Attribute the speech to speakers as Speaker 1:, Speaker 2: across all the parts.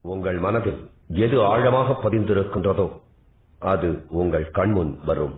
Speaker 1: உங்கள் மனதில் எது ஆழமாக பதிந்திருக்கின்றதோ அது உங்கள் கண்முன் வரும்.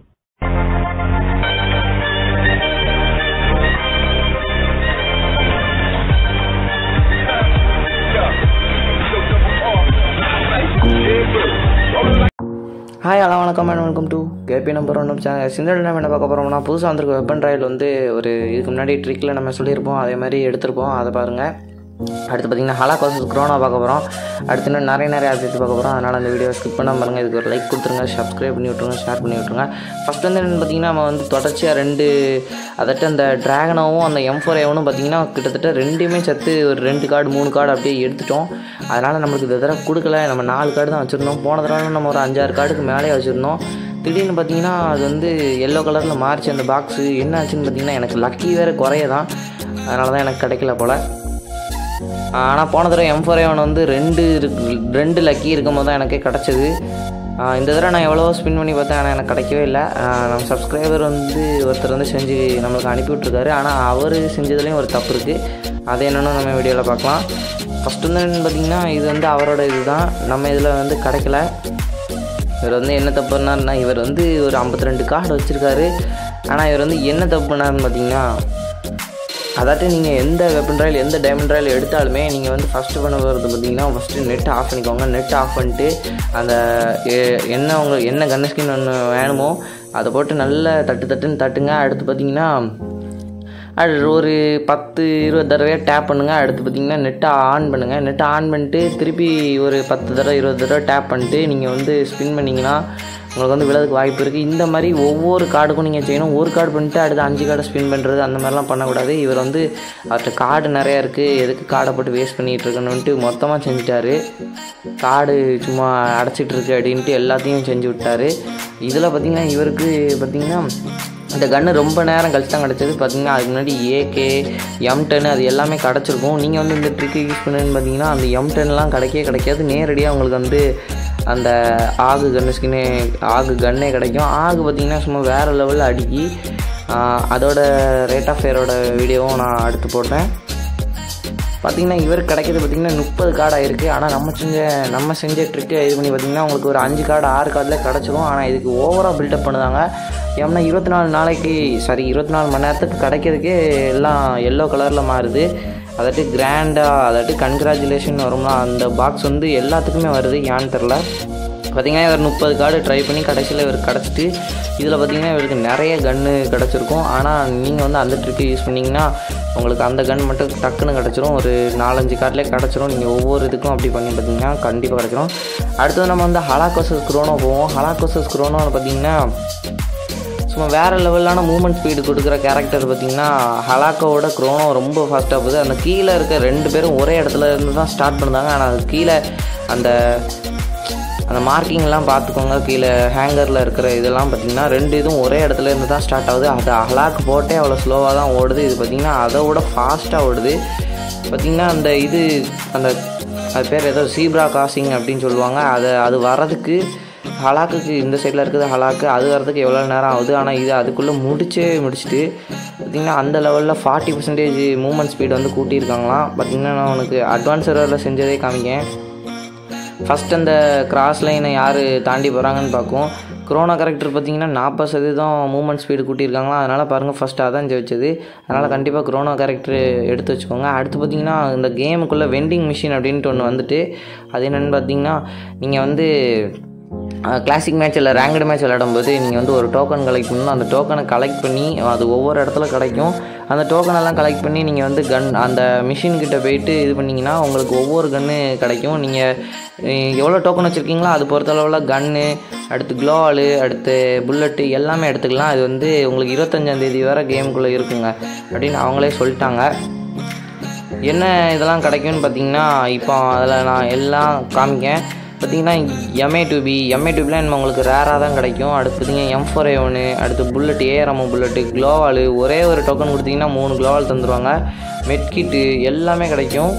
Speaker 2: ஹாய் ஹலோ வணக்கம் and welcome to KB number 1 channel. இந்த நம்ம என்ன பார்க்க போகிறோம்னா, புதுசாக வந்திருக்க வெப்பன் ராயல் ஒரு இதுக்கு முன்னாடி ட்ரிக்கில் நம்ம சொல்லியிருப்போம், அதே மாதிரி எடுத்திருப்போம். அதை பாருங்கள். அடுத்து பார்த்திங்கன்னா ஹலாக் vs குரோனா பார்க்க போகிறோம். அடுத்து இன்னும் நிறைய அப்டேட் பார்க்க போகிறோம். அதனால் அந்த வீடியோ ஸ்கிப் பண்ணாமல் பாருங்கள். இதுக்கு ஒரு லைக் கொடுத்துருங்க, சப்ஸ்கிரைப் பண்ணி விட்ருங்க, ஷேர் பண்ணி விட்ருங்க. ஃபஸ்ட் என்னென்னு பார்த்திங்கன்னா, நம்ம தொடர்ச்சியாக அதாட்டு அந்த ட்ராகனாவும் அந்த M4A1 பார்த்திங்கன்னா கிட்டத்தட்ட ரெண்டுமே சேர்த்து ஒரு 2 கார்டு 3 கார்டு அப்படியே எடுத்துட்டோம். அதனால் நம்மளுக்கு இந்த தடவை கொடுக்கல. நம்ம 4 கார்டு தான் வச்சுருந்தோம். போன தடவை நம்ம ஒரு 5-6 கார்டுக்கு மேலே வச்சுருந்தோம். திடீர்னு பார்த்திங்கன்னா அது எல்லோ கலரில் மாறிச்சு அந்த பாக்ஸு. என்ன ஆச்சுன்னு பார்த்திங்கன்னா, எனக்கு லக்கி வேறு குறைய தான், அதனால தான் எனக்கு கிடைக்கல போல். ஆனால் போன தடவை M4A1 ரெண்டு லக்கி இருக்கும் போது தான் எனக்கே கிடச்சிது. இந்த தடவை நான் எவ்வளோ ஸ்பின் பண்ணி பார்த்தேன், ஆனால் எனக்கு கிடைக்கவே இல்லை. நம்ம சப்ஸ்கிரைபர் ஒருத்தர் செஞ்சு நம்மளுக்கு அனுப்பிவிட்ருக்காரு. ஆனால் அவர் செஞ்சதுலேயும் ஒரு தப்பு இருக்குது. அது என்னென்னு நம்ம வீடியோவில் பார்க்கலாம். ஃபஸ்ட்டு பார்த்திங்கன்னா இது அவரோட இது தான், நம்ம இதில் கிடைக்கல. இவர் என்ன தப்பு பண்ணார்னா, இவர் ஒரு 52 கார்டு வச்சுருக்காரு. ஆனால் இவர் என்ன தப்பு பண்ணாருன்னு பார்த்திங்கன்னா, அதாட்டு நீங்கள் எந்த வெப்பன் ராயல் எந்த டைமண்ட் ராயல் எடுத்தாலுமே நீங்கள் ஃபஸ்ட்டு பண்ண போகிறது பார்த்திங்கன்னா, ஃபஸ்ட்டு நெட் ஆஃப் பண்ணிக்கோங்க. நெட் ஆஃப் பண்ணிட்டு அந்த என்ன கன் ஸ்கின் ஒன்று வேணுமோ அதை போட்டு நல்லா தட்டுன்னு தட்டுங்க. அடுத்து பார்த்திங்கன்னா அது ஒரு 10-20 தடவையாக டேப் பண்ணுங்கள். அடுத்து பார்த்திங்கன்னா நெட்டை ஆன் பண்ணுங்கள். நெட்டை ஆன் பண்ணிட்டு திருப்பி ஒரு 10 தடவை 20 தடவை டேப் பண்ணிட்டு நீங்கள் ஸ்பின் பண்ணிங்கன்னா உங்களுக்கு விழதுக்கு வாய்ப்பு இருக்குது. இந்த மாதிரி ஒவ்வொரு கார்டுக்கும் நீங்கள் செய்யணும். ஒரு கார்டு பண்ணிட்டு அடுத்து 5 கார்டை ஸ்பின் பண்ணுறது அந்த மாதிரிலாம் பண்ணக்கூடாது. இவர் அவர்கிட்ட கார்டு நிறையா இருக்குது, எதுக்கு கார்டை போட்டு வேஸ்ட் பண்ணிகிட்டு இருக்கணுன்ட்டு மொத்தமாக செஞ்சுட்டாரு. கார்டு சும்மா அடைச்சிட்ருக்கு அப்படின்ட்டு எல்லாத்தையும் செஞ்சு விட்டார். இதில் பார்த்திங்கன்னா இவருக்கு பார்த்திங்கன்னா இந்த கன்று ரொம்ப நேரம் கழிச்சு தான் கிடச்சது. பார்த்திங்கன்னா அதுக்கு முன்னாடி AK M10 அது எல்லாமே கிடச்சிருக்கும். நீங்கள் இந்த ட்ரிக்கு யூஸ் பண்ணுன்னு பார்த்திங்கன்னா அந்த M10லாம் கிடைக்காது. நேரடியாக உங்களுக்கு அந்த ஆகு கன்னே கிடைக்கும். ஆகு பார்த்திங்கன்னா சும்மா வேறு லெவலில் அடிக்கி. அதோட ரேட் ஆஃப் ஃபேரோட வீடியோவும் நான் அடுத்து போட்டேன். பார்த்திங்கன்னா இவருக்கு கிடைக்கிறது பார்த்திங்கன்னா 30 கார்டு ஆகிருக்கு. ஆனால் நம்ம செஞ்ச ட்ரிக்கை இது பண்ணி பார்த்திங்கன்னா உங்களுக்கு ஒரு 5 கார்டு 6 கார்டில் கிடச்சிரும். ஆனால் இதுக்கு ஓவராக பில்டப் பண்ணுதாங்க. ஏன்னா 24 மணி நேரத்துக்கு கிடைக்கிறதுக்கே எல்லாம் எல்லோ கலரில் மாறுது. அதாட்டு கிராண்டாக கன்க்ராச்சுலேஷன் வரும்னா அந்த பாக்ஸ் எல்லாத்துக்குமே வருது. ஏன்னு தெரில. பார்த்திங்கன்னா இவர் 30 கார்டு ட்ரை பண்ணி கடைசியில் இவருக்கு கிடச்சிட்டு இதில் பார்த்திங்கன்னா இவருக்கு நிறைய கன்று கிடச்சிருக்கும். ஆனால் நீங்கள் அந்த ட்ரிக்கை யூஸ் பண்ணிங்கன்னா உங்களுக்கு அந்த கன் மட்டும் டக்குன்னு கிடச்சிரும். ஒரு 4-5 கார்டிலே கிடச்சிரும். நீங்கள் ஒவ்வொரு இதுக்கும் அப்படி பண்ணி பார்த்திங்கன்னா கண்டிப்பாக கிடச்சிரும். அடுத்தது நம்ம ஹலாக் vs குரோனா போவோம். ஹலாக் vs குரோனாவில் பார்த்திங்கன்னா சும்மா வேறு லெவலான மூவ்மெண்ட் ஸ்பீடு கொடுக்குற கேரக்டர் பார்த்திங்கன்னா ஹலாக்கோட குரோனோ ரொம்ப ஃபாஸ்ட்டாக போகுது. அந்த கீழே இருக்க 2 பேரும் ஒரே இடத்துல இருந்து தான் ஸ்டார்ட் பண்ணுறாங்க. ஆனால் அது கீழே அந்த மார்க்கிங்லாம் பார்த்துக்கோங்க. கீழே ஹேங்கரில் இருக்கிற இதெல்லாம் பார்த்திங்கன்னா 2 இதுவும் ஒரே இடத்துல இருந்து தான் ஸ்டார்ட் ஆகுது. அது ஹலாக் போட்டே அவ்வளோ ஸ்லோவாக தான் ஓடுது. இது பார்த்திங்கன்னா அதை விட ஃபாஸ்ட்டாக ஓடுது. பார்த்திங்கன்னா அது பேர் ஏதோ சீப்ரா கிராசிங் அப்படின்னு சொல்லுவாங்க. அது வர்றதுக்கு ஹலாக்குக்கு இந்த சைடில் இருக்குது ஹலாக்கு, அது வரதுக்கு எவ்வளோ நேரம் ஆகுது. ஆனால் இது அதுக்குள்ளே முடிச்சுட்டு பார்த்திங்கன்னா அந்த லெவலில் 40% மூவ்மெண்ட் ஸ்பீடு கூட்டியிருக்காங்களாம். பார்த்திங்கன்னா நான் உனக்கு அட்வான்ஸ் சர்வரில் செஞ்சதே காமிக்கேன். ஃபஸ்ட் அந்த கிராஸ் லைனை யார் தாண்டி போகிறாங்கன்னு பார்க்கும். குரோனா கேரக்டர் பார்த்திங்கன்னா 40% மூவ்மெண்ட் ஸ்பீடு கூட்டியிருக்காங்களா. அதனால் பாருங்கள் ஃபஸ்ட்டு அதான் ஜெயிச்சது. அதனால் கண்டிப்பாக குரோனா கேரக்டர் எடுத்து வச்சுக்கோங்க. அடுத்து பார்த்திங்கன்னா இந்த கேமுக்குள்ளே வெண்டிங் மிஷின் அப்படின்ட்டு ஒன்று அது என்னென்னு பார்த்திங்கன்னா, நீங்கள் கிளாசிக் மேட்ச் இல்லை ரேங்கடு மேட்ச் விளையாடும்போது நீங்கள் ஒரு டோக்கன் கலெக்ட் பண்ணணும். அந்த டோக்கனை கலெக்ட் பண்ணி அது ஒவ்வொரு இடத்துல கிடைக்கும். அந்த டோக்கனெல்லாம் கலெக்ட் பண்ணி நீங்கள் கன் அந்த மிஷின்கிட்ட போயிட்டு இது பண்ணிங்கன்னா உங்களுக்கு ஒவ்வொரு கன்று கிடைக்கும். நீங்கள் எவ்வளோ டோக்கன் வச்சுருக்கீங்களோ அது பொறுத்தளவில் கன்று, அடுத்து க்ளோவாலு, அடுத்து புல்லட்டு எல்லாமே எடுத்துக்கலாம். அது உங்களுக்கு 25ஆம் தேதி வரை கேமுக்குள்ளே இருக்குங்க அப்படின்னு அவங்களே சொல்லிட்டாங்க. என்ன இதெல்லாம் கிடைக்கும்னு பார்த்திங்கன்னா இப்போ அதில் நான் எல்லாம் காமிக்கேன். பார்த்திங்கன்னா MA2Bலாம் நம்ம உங்களுக்கு ரேராக தான் கிடைக்கும். அடுத்து பார்த்திங்கன்னா M4A1, அடுத்து புல்லட் ARM புல்லட்டு, க்ளோவாலு ஒரே ஒரு டோக்கன் கொடுத்திங்கன்னா 3 க்ளோவால் தந்துடுவாங்க. மெட்கிட்டு எல்லாமே கிடைக்கும்.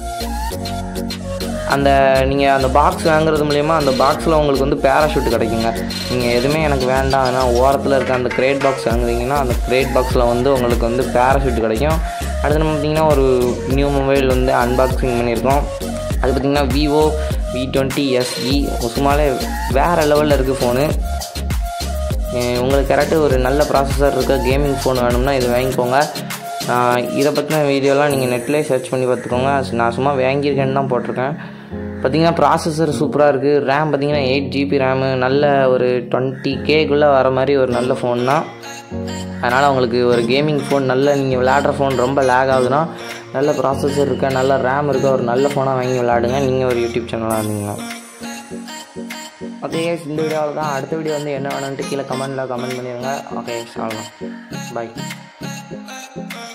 Speaker 2: நீங்கள் அந்த பாக்ஸ் வாங்குறது மூலிமா அந்த பாக்ஸில் உங்களுக்கு பேராஷூட் கிடைக்குங்க. நீங்கள் எதுவுமே எனக்கு வேண்டாம், ஆனால் ஓரத்தில் இருக்க அந்த கிரேட் பாக்ஸ் வாங்குறீங்கன்னா அந்த கிரேட் பாக்ஸில் உங்களுக்கு பேராஷூட் கிடைக்கும். அடுத்து நம்ம பார்த்திங்கன்னா ஒரு நியூ மொபைல் அன்பாக்சிங் பண்ணியிருக்கோம். அது பார்த்திங்கன்னா Vivo V20 SE சும்மாலே வேறு லெவலில் இருக்குது ஃபோனு. உங்களுக்கு கரெக்டாக ஒரு நல்ல ப்ராசஸர் இருக்க கேமிங் ஃபோன் வேணும்னா இது வாங்கிக்கோங்க. இதை பற்றின வீடியோலாம் நீங்கள் நெட்லேயே சர்ச் பண்ணி பார்த்துக்கோங்க. நான் சும்மா வாங்கியிருக்கேன்னு தான் போட்டிருக்கேன். பார்த்திங்கன்னா ப்ராசஸர் சூப்பராக இருக்குது. ரேம் பார்த்திங்கன்னா 8 GB ரேமு, நல்ல ஒரு 20Kக்குள்ளே வர மாதிரி ஒரு நல்ல ஃபோன் தான். அதனால் உங்களுக்கு ஒரு கேமிங் ஃபோன், நல்ல நீங்கள் விளையாடுற ஃபோன் ரொம்ப லேக் ஆகுதுன்னா நல்ல ப்ராசஸர் இருக்க, நல்ல ரேம் இருக்க ஒரு நல்ல ஃபோனாக வாங்கி விளையாடுங்க. நீங்கள் ஒரு யூடியூப் சேனலாக இருந்தீங்கன்னா. ஓகே, இந்த வீடியோவில் தான். அடுத்த வீடியோ வந்து என்ன வேணும்ன்ட்டு கீழே கமெண்ட் பண்ணிடுங்க. ஓகே, அவ்வளோதான். பாய்.